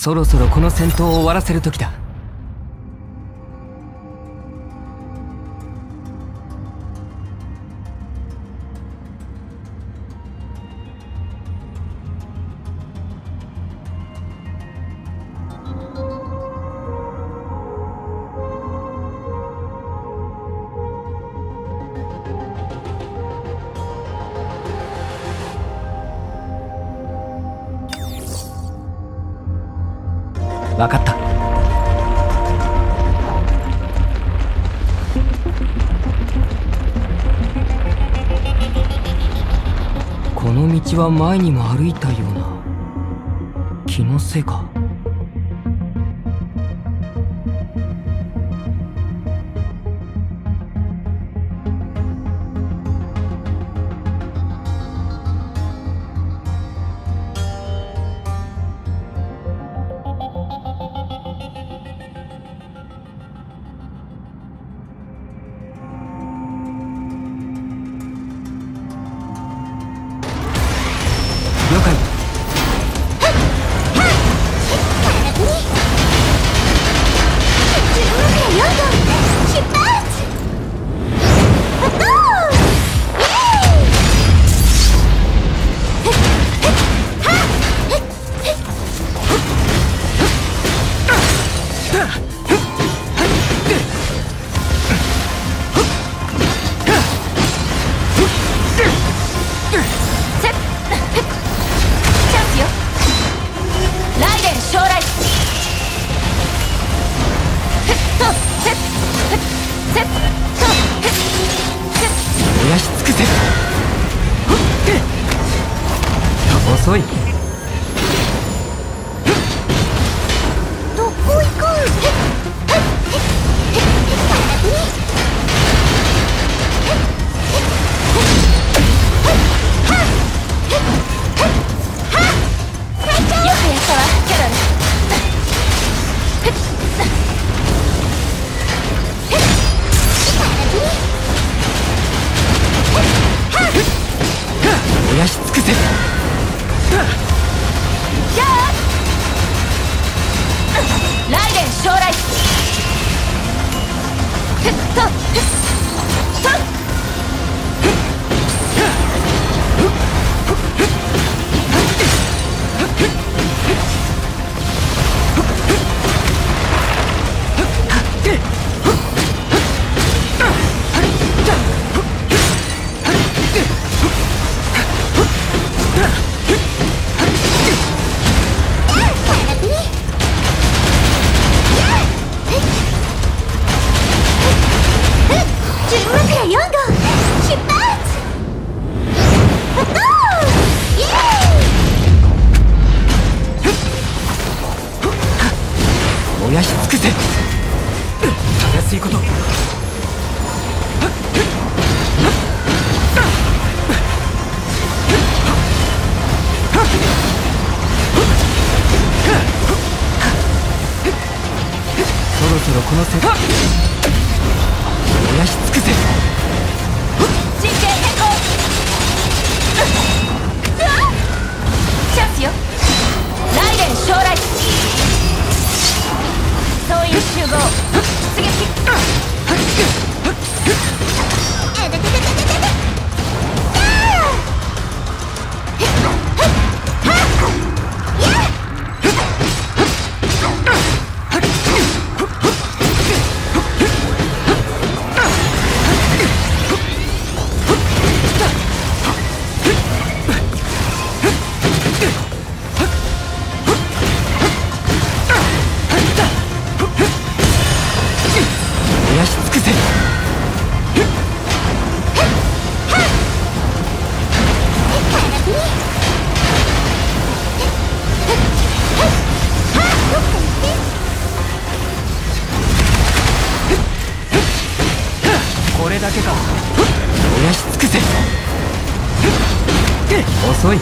そろそろこの戦闘を終わらせる時だ。分かった。この道は前にも歩いたような気のせいか。了解。遅い。 どこ行くん？よくやったわ、キャロル。 燃やし尽くせ。 ライデン将来。 燃やし尽くせ。たやすいこと。そろそろこのセット燃やし尽くせ。 陣形変更。チャンスよ。ライデン将来。総員集合。出撃。 燃やし尽くせ。これだけか。燃やし尽くせ。遅い。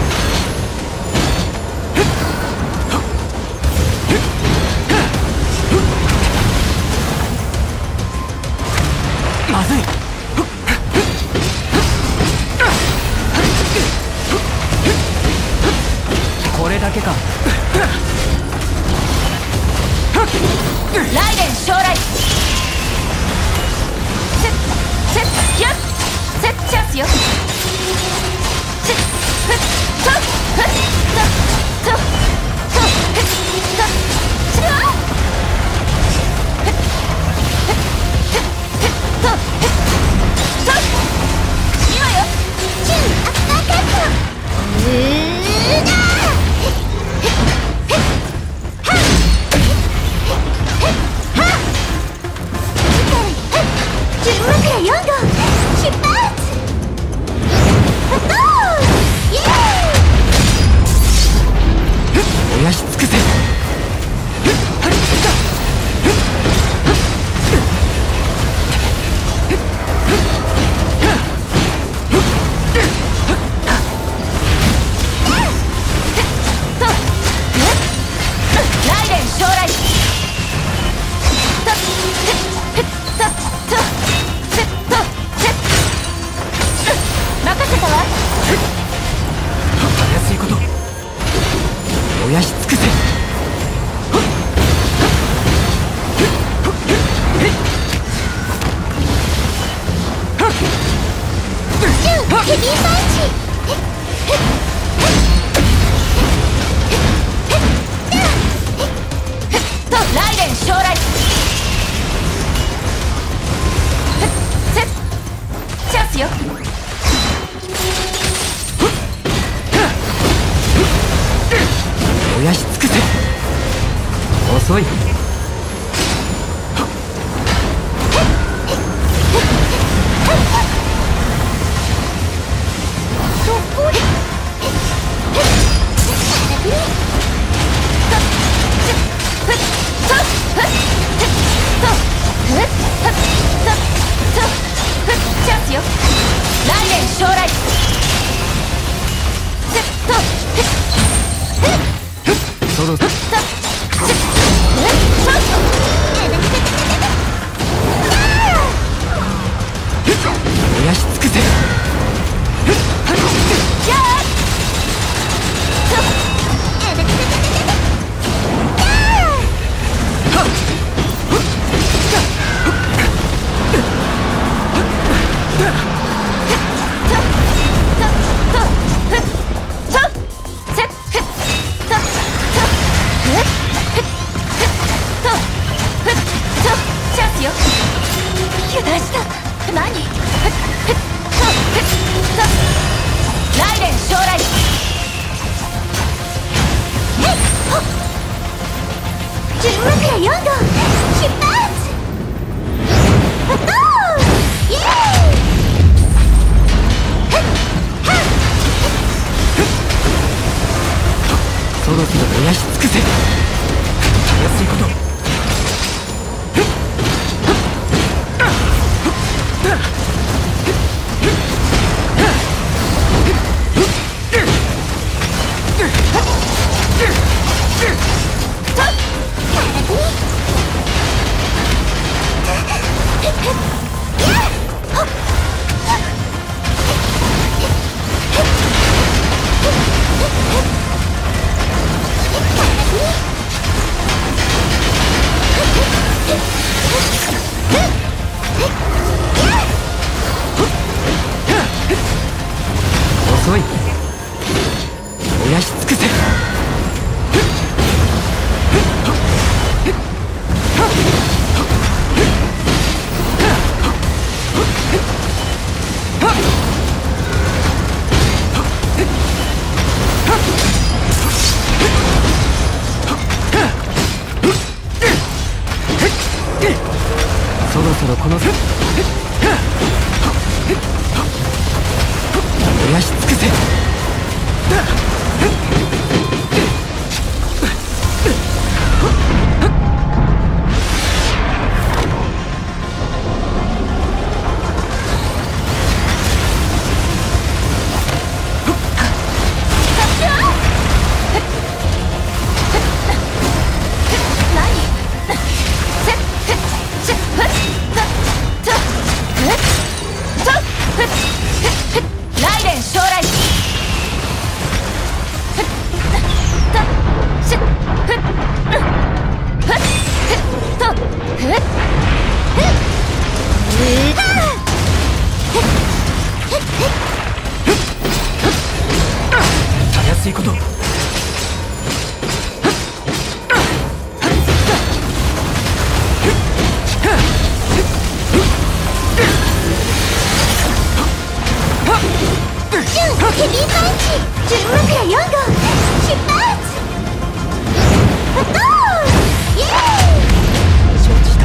まずい。これだけか。 ライデン将来セッセッやっセッチャンスよセッフットフットトトフットシュワーフッフッフッフットフット今よチューアッパーカットうーだ4号出発イエーイ燃やし尽くせライデン将来任せたわたやすいこと燃やし尽くせヘビーパンチライデン将来セッチャンスよ燃やし尽くせ遅いチャンスよライデン将来セットそろそろ燃やし尽くせライデン将来純枕4号出発イエーイそろそろ燃やし尽くせたやすいこと遅い燃やし尽くせそろそろこの燃やし尽くせやすいこと。 ヘビーパンチ、純枕4号出発。イエーイ。 承知した。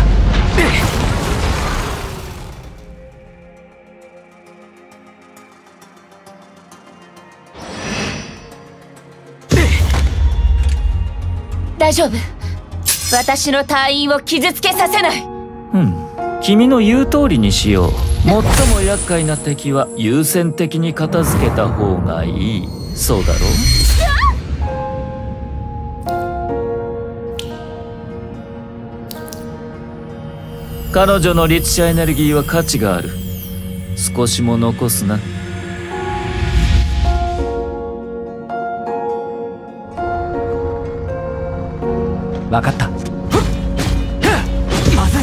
大丈夫。私の隊員を傷つけさせない。 君の言う通りにしよう。最も厄介な敵は優先的に片付けた方がいい。そうだろう。彼女の律者エネルギーは価値がある。少しも残すな。 分かった。まずい。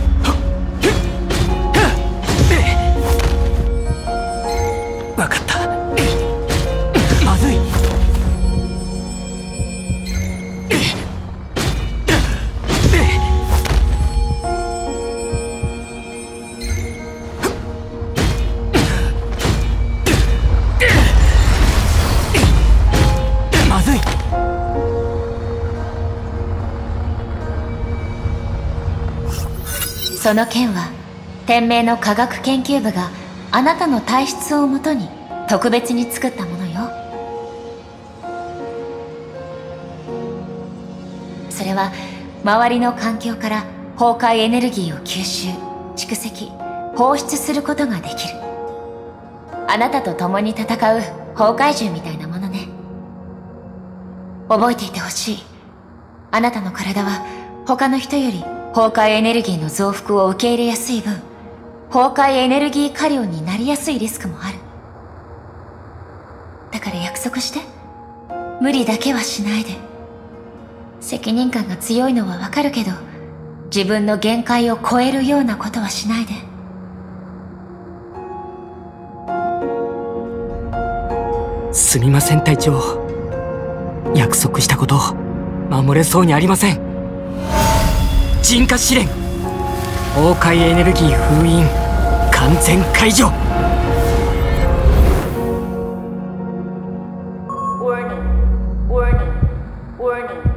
分かった。まずい。まずい。 その剣は天命の科学研究部があなたの体質をもとに特別に作ったものよ。それは周りの環境から崩壊エネルギーを吸収、蓄積、放出することができる。あなたと共に戦う崩壊獣みたいなものね。覚えていてほしい。あなたの体は他の人より崩壊エネルギーの増幅を受け入れやすい分、崩壊エネルギー過量になりやすいリスクもある。だから約束して。無理だけはしないで。責任感が強いのはわかるけど、自分の限界を超えるようなことはしないで。 すみません隊長。約束したこと守れそうにありません。陣化試練、崩壊エネルギー封印完全解除。 Warning, warning, warning.